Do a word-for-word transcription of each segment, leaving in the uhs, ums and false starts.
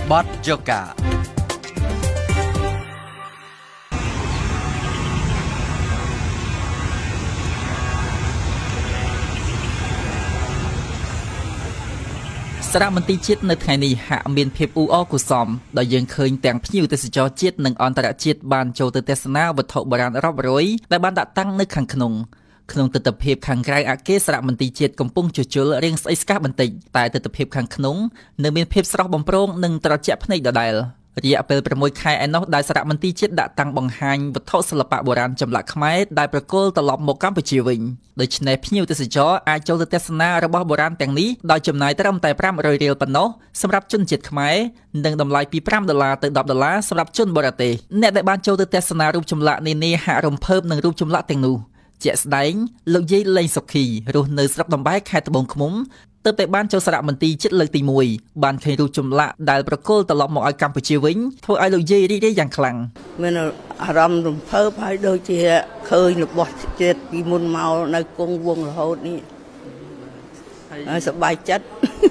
បទយូហ្គាសារមន្ទីរជាតិនៅថ្ងៃនេះហាក់មានភាពអ៊ូអរគួរសមដោយយើងឃើញទាំងភ្ញៀវទេសចរជាតិនិងអន្តរជាតិបានចូលទៅទស្សនាវត្ថុបុរាណរាប់រយដែលបានដាក់តាំងនៅខាងក្នុងក្នុងទិដ្ឋភាពខាងក្រៅអគារសារមន្ទីរជាតិកំពុងជួសជុលរៀងស្អិចស្កះបន្តិចតែទិដ្ឋភាពខាងក្នុងនៅមានភាពស្រស់បំព្រងនិងត្រជាក់ភ្នែកដដែលរយៈពេលប្រាំមួយខែឯណោះដែលសារមន្ទីរជាតិដាក់តាំងបង្ហាញវត្ថុសិល្បៈបុរាណចម្លាក់ខ្មែរដែលប្រគល់ត្រឡប់មកកម្ពុជាវិញដូច្នេះភ្ញៀវទេសចរអាចចូលទៅទស្សនារបស់បុរាណទាំងនេះដោយចំណាយត្រឹមតែប្រាំរយរៀលប៉ុណ្ណោះសម្រាប់ជនជាតិខ្មែរនិងតម្លៃពីប្រាំដុល្លារទៅដប់ដុល្លារសម្រាប់ជនបរទេសអ្នកដែលបានចូលទៅទស្សនារូបចម្លាក់នានាហាក់រំភើបនឹងរូបចម្លាក់ទាំងនោះជាក់ស្ដែងលោកយាយលេងសុខីរស់នៅស្រុកដំបែខេត្តត្បូងឃ្មុំទើបតែបានចូលសារមន្ទីរជាតិលើកទីមួយបានឃើញរូបចម្លាក់ដែលប្រគល់ត្រឡប់មកឲ្យកម្ពុជាវិញធ្វើឲ្យលោកយាយរីករាយយ៉ាងខ្លាំងមានអារម្មណ៍រំភើបហើយដូចជាឃើញរបស់ជាតិពីមុនមកនៅគង់វង្សរហូតនេះហើយសប្បាយចិត្ត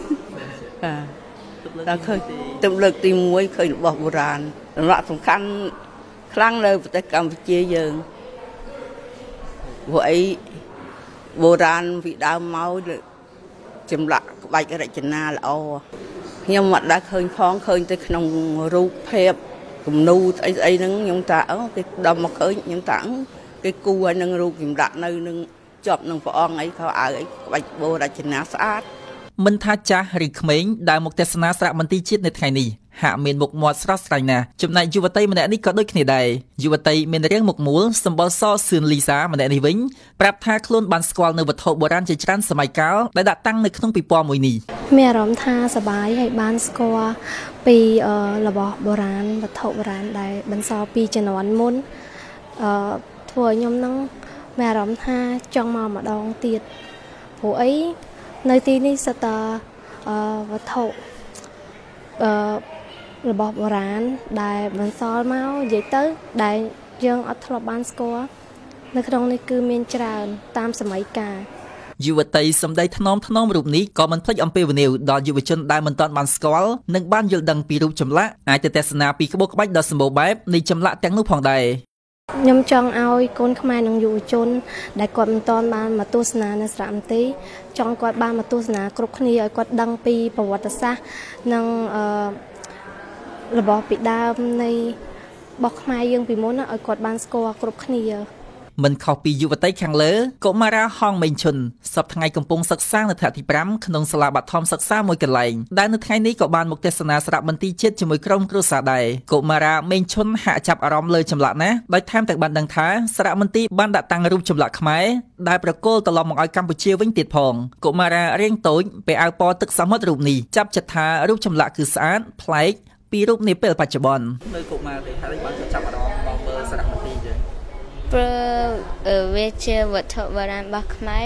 តែឃើញទៅលើកទីមួយឃើញរបស់បុរាណសម្រាប់សំខាន់ខ្លាំងនៅប្រទេសកម្ពុជាយើងព្រោះអីបុរាណពីដើមមកចម្លាក់ក្បាច់រចនាល្អខ្ញុំមិនដែលឃើញផងឃើញទៅក្នុងរូបភាពគំនូរស្អីស្អីហ្នឹងខ្ញុំថាអូគេដល់មកឃើញខ្ញុំថាគេគូឲ្យនឹងរូបចម្លាក់នៅនឹងជាប់នឹងព្រះអង្គអីខោអាវអីក្បាច់បូរចនាស្អាតមិនថាចាស់ឬក្មេងដែលមកទស្សនាសារមន្ទីរជាតិនៅថ្ងៃនេះហាក់មានមុខមាត់ស្រស់ស្រាយណាស់ចំណែកយុវតីម្នាក់នេះក៏ដូចគ្នាដែរយុវតីមានរាងមុខមូលសម្បុរសសឿនលីសាម្នាក់នេះវិញប្រាប់ថាខ្លួនបានស្គាល់នៅវត្ថុបុរាណជាច្រើនសម័យកាលដែលដាក់តាំងនៅក្នុងពិព័រណ៍មួយនេះមានអារម្មណ៍ថាសប្បាយហើយបានស្គាល់ពីរបស់បុរាណវត្ថុបុរាណដែលបន្សល់ពីជំនាន់មុនអឺធ្វើឲ្យខ្ញុំនឹងមានអារម្មណ៍ថាចង់មកម្ដងទៀតព្រោះអីនៅទីនេះសិតតែវត្ថុអឺរបស់បុរាណដែលបន្សល់មកនិយាយទៅដែលយើងអត់ធ្លាប់បានស្គាល់នៅក្នុងនេះគឺមានច្រើនតាមសម័យកាលយុវតីសម្ដីថ្នមថ្នមរូបនេះក៏មិនភ្លេចអំពាវនាវដល់យុវជនដែលមិនទាន់បានស្គាល់និងបានយល់ដឹងពីរូបចម្លាក់អាចទៅទស្សនាពីក្បូរក្បាច់ដ៏សម្បូរបែបនៃចម្លាក់ទាំងនោះផងដែរខ្ញុំចង់ឲ្យកូនខ្មែរនិងយុវជនដែលគាត់មិនទាន់បានមកទស្សនានៅសារមន្ទីរចង់គាត់បានមកទស្សនាគ្រប់គ្នាឲ្យគាត់ដឹងពីប្រវត្តិសាស្ត្រនិងអឺរបស់ពីដើមនៃរបស់ខ្មែរយើងពីមុនឲ្យគាត់បានស្គាល់គ្រប់គ្នាមិនខុសពីយុវតីខាងលើកុមារាហងមេងឈុនសប្តាហ៍ថ្ងៃកំពុងសិក្សានៅថ្នាក់ទីប្រាំក្នុងសាលាបឋមសិក្សាមួយកន្លែងដែលនៅថ្ងៃនេះក៏បានមកទស្សនាសារមន្ទីរជាតិជាមួយក្រុមគ្រួសារដែរកុមារាមេងឈុនហាក់ចាប់អារម្មណ៍លើចម្លាក់ណាស់ដោយថែមទាំងបានដឹងថាសារមន្ទីរបានដាក់តាំងរូបចម្លាក់ខ្មែរដែលប្រគល់ត្រឡប់មកឲ្យកម្ពុជាវិញទៀតផងកុមារារៀងតូចពេលអាវពណ៌ទឹកសមុទ្ររូបនេះចាប់ចិត្តថារូបចម្លាក់គឺស្អាតប្លែកពីរូបនាពេលបច្ចុប្បន្ននៅកុមារទេហើយបានចាប់អារម្មណ៍មកមើលសារមន្ទីរចឹងព្រោះវាជាវត្ថុបុរាណរបស់ខ្មែរ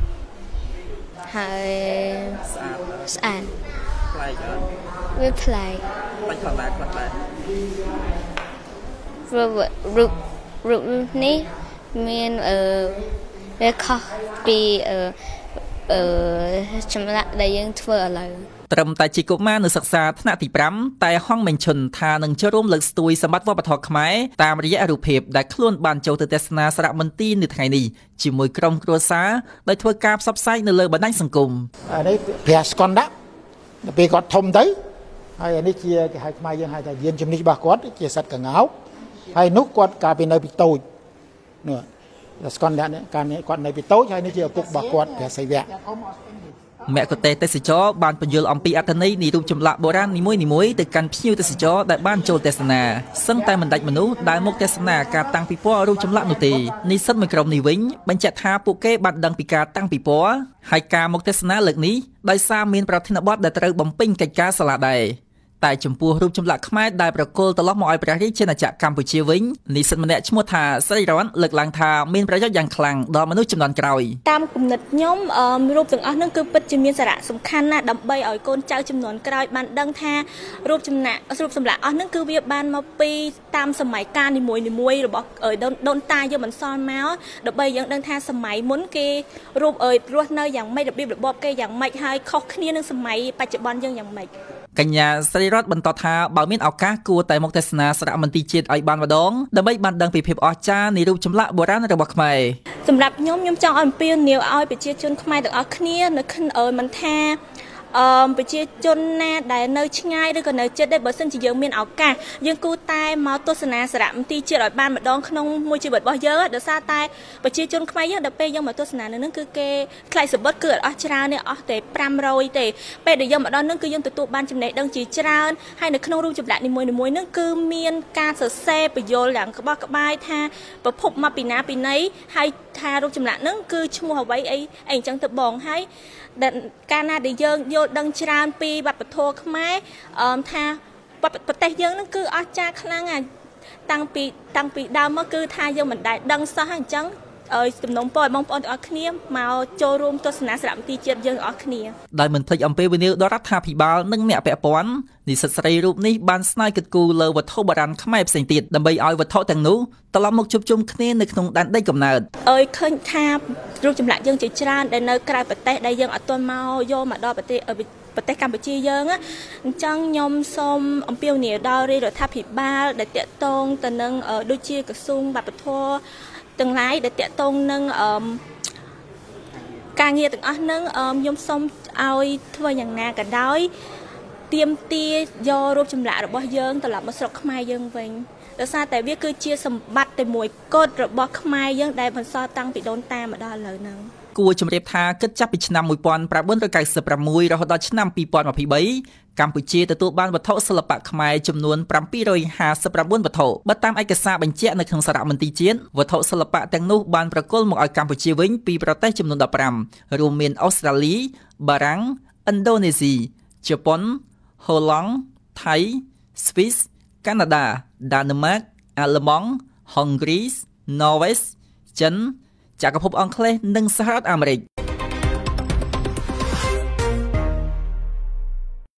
ហើយស្អាតស្អាតប្លែកអត់វាប្លែកប្លែកខ្លាំងដែរខ្លាំងដែរព្រោះរូបរូបនេះមានអឺវាខុសពីអឺអឺចម្លាក់ដែលយើងធ្វើឥឡូវត្រឹមតែជាកុមារនៅសិក្សាថ្នាក់ទីប្រាំតែហងមេងឈុនថានឹងចូលរួមលើកស្ទួយសម្បត្តិវប្បធម៌ខ្មែរតាមរយៈរូបភាពដែលខ្លួនបានចូលទៅទស្សនាសារមន្ទីរនៅថ្ងៃនេះជាមួយក្រុមគ្រួសារដោយធ្វើការផ្សព្វផ្សាយនៅលើបណ្ដាញសង្គមអានេះព្រះស្កនដាក់ដល់ពេលគាត់ធំទៅហើយអានេះជាគេហៅខ្មែរយើងហៅថាយានជំនិះរបស់គាត់ជាសត្វកង្កោបហើយនោះគាត់កាលពីនៅពីតូចនោះស្កនដាក់នេះកាលនេះគាត់នៅពីតូចហើយនេះជាឪពុករបស់គាត់ព្រះសីវៈមគ្គុទ្ទេសក៍ទេសចរបានពន្យល់អំពីអត្ថន័យនៃរូបចម្លាក់បុរាណនីមួយៗទៅកាន់ភ្ញៀវទេសចរដែលបានចូលទស្សនាសឹងតែមិនដាច់មនុស្សដែលមកទស្សនាការតាំងពិព័រណ៍រូបចម្លាក់នោះទេនិស្សិតមួយក្រុមនេះវិញបញ្ជាក់ថាពួកគេបានដឹងពីការតាំងពិព័រណ៍ហើយការមកទស្សនាលើកនេះដោយសារមានប្រធានបទដែលត្រូវបំពេញកិច្ចការសាលាដែរតែចំពោះរូបចម្លាក់ខ្មែរដែលប្រគល់ត្រឡប់មកឲ្យព្រះរាជាណាចក្រកម្ពុជាវិញនិស្សិតម្នាក់ឈ្មោះថាស្រីរ៉ាន់លើកឡើងថាមានប្រយោជន៍យ៉ាងខ្លាំងដល់មនុស្សជំនាន់ក្រោយតាមគំនិតខ្ញុំរូបទាំងអស់ហ្នឹងគឺពិតជាមានសារៈសំខាន់ណាស់ដើម្បីឲ្យកូនចៅជំនាន់ក្រោយបានដឹងថារូបចម្លាក់រូបចម្លាក់អស់ហ្នឹងគឺវាបានមកពីតាមសម័យកាលនីមួយៗរបស់ដូនតាយើងបន្សល់មកដើម្បីយើងដឹងថាសម័យមុនគេរូបអើយរស់នៅយ៉ាងម៉េចរបៀបរបបគេយ៉ាងម៉េចហើយខុសគ្នានឹងសម័យបច្ចុប្បន្នយើងយ៉ាងម៉េចកញ្ញាស្រីរដ្ឋបន្តថាបើមានឱកាសគួរតែមកទស្សនាសារមន្ទីរជាតិឲ្យបានម្ដងដើម្បីបានដឹងពីភាពអស្ចារ្យនៃរូបចម្លាក់បុរាណរបស់ខ្មែរសម្រាប់ខ្ញុំខ្ញុំចង់អំពាវនាវឲ្យប្រជាជនខ្មែរទាំងអស់គ្នានៅក្នុងមិនថាអឺប្រជាជនណាដែលនៅឆ្ងាយឬក៏នៅជិតដែរបើសិនជាយើងមានឱកាសយើងគួរតែមកទស្សនាសារមន្ទីរជាតិឲ្យបានម្ដងក្នុងមួយជីវិតរបស់យើងដោយសារតែប្រជាជនខ្មែរយើងដល់ពេលយើងមកទស្សនានៅនឹងគឺគេថ្លៃសម្បត្តិគឺអត់ច្រើនទេអស់តែប្រាំរយទេពេលដែលយើងមកដល់នឹងគឺយើងទទួលបានចំណេះដឹងជាច្រើនហើយនៅក្នុងរូបចម្លាក់នីមួយៗនឹងគឺមានការសរសេរបញ្យល់យ៉ាងក្បោះក្បាយថាប្រភពមកពីណាពីណីហើយថារូបចម្លាក់នឹងគឺឈ្មោះអ្វីអីអីអញ្ចឹងទៅបងហើយកាលណាដែលយើងយល់ដឹងច្រើនពីវប្បធម៌ខ្មែរអឺថាប្រទេសយើងនឹងគឺអស្ចារ្យខ្លាំងណាស់តាំងពីតាំងពីដើមមកគឺថាយើងមិនដែលដឹងសោះអញ្ចឹងឲ្យសំណូមពរឲ្យបងប្អូនទាំងអស់គ្នាមកចូលរួមទស្សនាសារមន្ទីរជាតិយើងទាំងអស់គ្នាដោយមិនភ្លេចអំពីវិនិយោគដល់រដ្ឋាភិបាលនិងអ្នកពាក់ព័ន្ធនិស្សិតស្រីរូបនេះបានស្នើគិតគូរលើវត្ថុបុរាណខ្មែរផ្សេងទៀតដើម្បីឲ្យវត្ថុទាំងនោះត្រឡប់មកជួបជុំគ្នានៅក្នុងដែនដីកំណើតអើយឃើញថារូបចម្លាក់យើងជាច្រើនដែលនៅក្រៅប្រទេសដែលយើងអត់ទាន់មកយកមកដល់ប្រទេសប្រទេសកម្ពុជាយើងអញ្ចឹងខ្ញុំសូមអំពាវនាវដល់រាជរដ្ឋាភិបាលដែលតាក់ទងទៅនឹងដូចជាក្រសួងវប្បធម៌ទាំងឡាយដែលតាក់ទងនឹងអឺការងារទាំងអស់នឹងខ្ញុំសូមឲ្យធ្វើយ៉ាងណាក៏ដោយទាមទារយករូបចម្លាក់របស់យើងត្រឡប់មកស្រុកខ្មែរយើងវិញដោយសារតែវាគឺជាសម្បត្តិតែមួយគត់របស់ខ្មែរយើងដែលបន្សល់តាំងពីដូនតាមកដល់ឥឡូវហ្នឹងគួរជម្រាបថាគិតចាប់ពីឆ្នាំmột nghìn chín trăm chín mươi sáuរហូតដល់ឆ្នាំhai nghìn hai mươi baកម្ពុជាទទួលបានវត្ថុសិល្បៈខ្មែរចំនួនbảy trăm năm mươi chínវត្ថុបើតាមឯកសារបញ្ជាក់នៅក្នុងសារមន្ទីរជាតិវត្ថុសិល្បៈទាំងនោះបានប្រគល់មកឲ្យកម្ពុជាវិញពីប្រទេសចំនួន15រួមមានអូស្ត្រាលីបារាំងឥណ្ឌូនេស៊ីជប៉ុនហូឡង់ថៃស្វីសកាណាដាដាណឺម៉ាកអាល្លឺម៉ង់ហុងគ្រីន័រវេសចិនចក្រភពអង់គ្លេសនិងសហរដ្ឋអាមេរិក